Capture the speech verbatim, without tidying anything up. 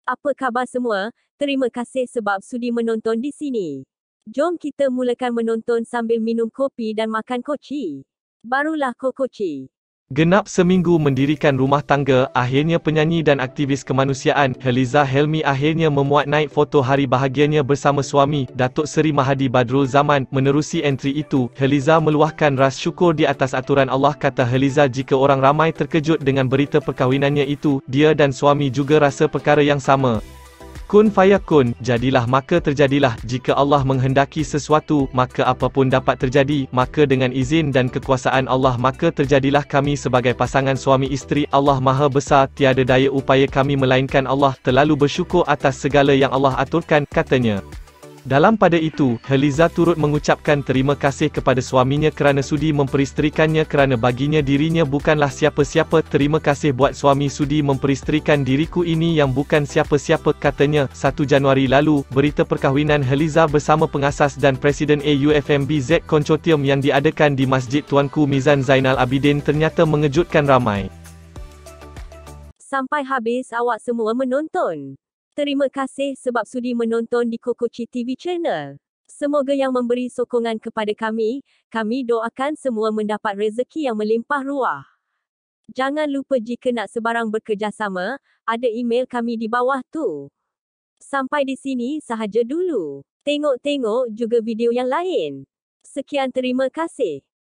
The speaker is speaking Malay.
Apa khabar semua? Terima kasih sebab sudi menonton di sini. Jom kita mulakan menonton sambil minum kopi dan makan koci. Barulah kokoci. Genap seminggu mendirikan rumah tangga, akhirnya penyanyi dan aktivis kemanusiaan, Heliza Helmi akhirnya memuat naik foto hari bahagianya bersama suami, Datuk Seri Mahathir Badrul Zaman. Menerusi entry itu, Heliza meluahkan ras syukur di atas aturan Allah. Kata Heliza, jika orang ramai terkejut dengan berita perkahwinannya itu, dia dan suami juga rasa perkara yang sama. Kun fayakun, jadilah maka terjadilah. Jika Allah menghendaki sesuatu, maka apapun dapat terjadi. Maka dengan izin dan kekuasaan Allah, maka terjadilah. Kami sebagai pasangan suami isteri, Allah Maha Besar, tiada daya upaya kami melainkan Allah. Terlalu bersyukur atas segala yang Allah aturkan, katanya. Dalam pada itu, Heliza turut mengucapkan terima kasih kepada suaminya kerana sudi memperisterikannya, kerana baginya dirinya bukanlah siapa-siapa. Terima kasih buat suami sudi memperisterikan diriku ini yang bukan siapa-siapa, katanya. satu Januari lalu, berita perkahwinan Heliza bersama pengasas dan Presiden A U F M B Z Consortium yang diadakan di Masjid Tuanku Mizan Zainal Abidin ternyata mengejutkan ramai. Sampai habis awak semua menonton. Terima kasih sebab sudi menonton di Kokoci T V Channel. Semoga yang memberi sokongan kepada kami, kami doakan semua mendapat rezeki yang melimpah ruah. Jangan lupa jika nak sebarang bekerjasama, ada email kami di bawah tu. Sampai di sini sahaja dulu. Tengok-tengok juga video yang lain. Sekian, terima kasih.